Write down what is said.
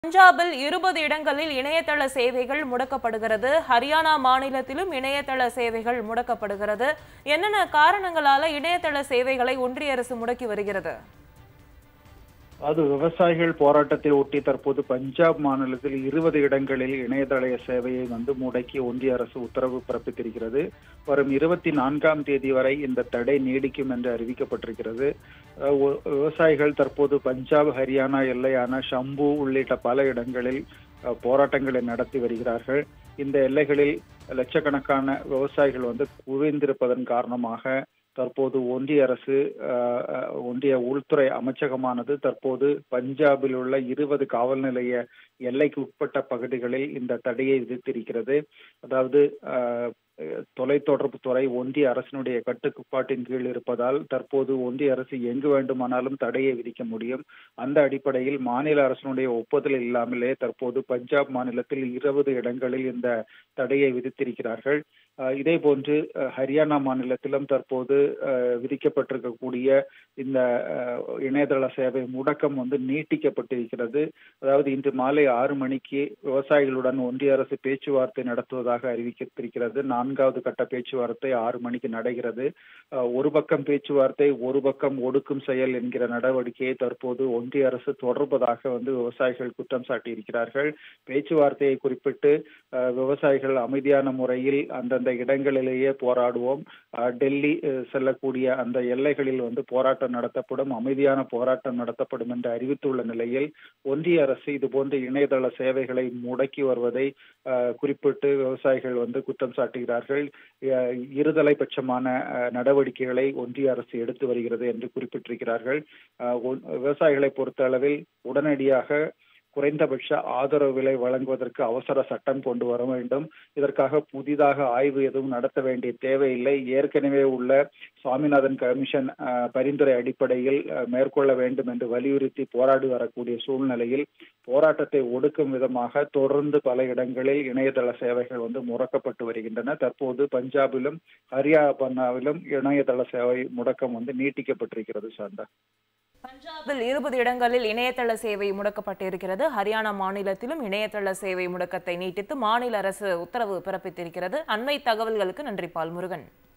பஞ்சாபில் 20 இடங்களில் இணையதள சேவைகள் முடக்கப்படுகிறது. ஹரியானா மாநிலத்திலும் இணையதள சேவைகள் முடக்கப்படுகிறது. என்னென்ன காரணங்களால இணையதள சேவைகளை ஒன்றிய அரசு முடக்கி வருகிறது? அது விவசாயிகள் போராட்டத்தை ஒட்டி தற்போது பஞ்சாப் மாநிலத்தில் 20 இடங்களில் இணையதள சேவையை முடக்கி ஒன்றிய அரசு உத்தரவு பிறப்பித்திருக்கிறது. வரும் 24ஆம் தேதி வரை இந்த தடை நீடிக்கும் என்று அறிவிக்கப்பட்டிருக்கிறது. விவசாயிகள் தற்போது பஞ்சாப் ஹரியானா எல்லையான ஷம்பு உள்ளிட்ட பல இடங்களில் போராட்டங்களை நடத்தி வருகிறார்கள். இந்த எல்லைகளில் லட்சக்கணக்கான விவசாயிகள் குவிந்திருப்பதன் காரணமாக தற்போது ஒன்றிய அரசு ஒன்றிய உள்துறை அமைச்சகமானது தற்போது பஞ்சாபில் உள்ள 20 காவல் நிலைய எல்லைக்கு உட்பட்ட பகுதிகளில் இந்த தடையை விதித்திருக்கிறது. அதாவது தொலைத்தொடர்பு துறை ஒன்றிய அரசினுடைய கட்டுப்பாட்டின் கீழ் இருப்பதால் தற்போது ஒன்றிய அரசு எங்கு வேண்டுமானாலும் தடையை விதிக்க முடியும். அந்த அடிப்படையில் மாநில அரசினுடைய ஒப்புதல் இல்லாமலே தற்போது பஞ்சாப் மாநிலத்தில் 20 இடங்களில் இந்த தடையை விதித்திருக்கிறார்கள். இதே போன்று ஹரியானா மாநிலத்திலும் தற்போது விதிக்கப்பட்டிருக்கக்கூடிய இந்த இணையதள சேவை முடக்கம் நீட்டிக்கப்பட்டிருக்கிறது. அதாவது இன்று மாலை 6 மணிக்கு விவசாயிகளுடன் ஒன்றிய அரசு பேச்சுவார்த்தை நடத்துவதாக அறிவித்திருக்கிறது. 4வது கட்ட பேச்சுவார்த்தை 6 மணிக்கு நடக்கிறது. ஒரு பக்கம் பேச்சுவார்த்தை, ஒரு பக்கம் ஒடுக்கும் செயல் என்கிற நடவடிக்கையை தற்போது ஒன்றிய அரசு தொடர்பதாக விவசாயிகள் குற்றம் சாட்டியிருக்கிறார்கள். பேச்சுவார்த்தையை குறிப்பிட்டு விவசாயிகள் அமைதியான முறையில் அந்தந்த இடங்களிலேயே போராடுவோம், டெல்லி செல்லக்கூடிய அந்த எல்லைகளில் போராட்டம் நடத்தப்படும், அமைதியான போராட்டம் நடத்தப்படும் என்று அறிவித்துள்ள நிலையில் ஒன்றிய அரசு இதுபோன்ற இணையதள சேவைகளை முடக்கி வருவதை குறிப்பிட்டு விவசாயிகள் குற்றம் சாட்டுகிறார்கள். இருதலை பட்சமான நடவடிக்கைகளை ஒன்றிய அரசு எடுத்து வருகிறது என்று குறிப்பிட்டிருக்கிறார்கள். விவசாயிகளை பொறுத்த அளவில் உடனடியாக குறைந்தபட்ச ஆதரவு விலை வழங்குவதற்கு அவசர சட்டம் கொண்டு வர வேண்டும். இதற்காக புதிதாக ஆய்வு எதுவும் நடத்த வேண்டிய தேவையில்லை. ஏற்கனவே உள்ள சுவாமிநாதன் கமிஷன் பரிந்துரை அடிப்படையில் மேற்கொள்ள வேண்டும் என்று வலியுறுத்தி போராடி வரக்கூடிய சூழ்நிலையில் போராட்டத்தை ஒடுக்கும் விதமாக தொடர்ந்து பல இடங்களில் இணையதள சேவைகள் முடக்கப்பட்டு வருகின்றன. தற்போது பஞ்சாபிலும் ஹரியானாவிலும் இணையதள சேவை முடக்கம் நீட்டிக்கப்பட்டிருக்கிறது. சாந்தா, பஞ்சாபில் 20 இடங்களில் இணையதள சேவை முடக்கப்பட்டிருக்கிறது. ஹரியானா மாநிலத்திலும் இணையதள சேவை முடக்கத்தை நீட்டித்து மாநில அரசு உத்தரவு பிறப்பித்திருக்கிறது. அண்மை தகவல்களுக்கு நன்றி பால்முருகன்.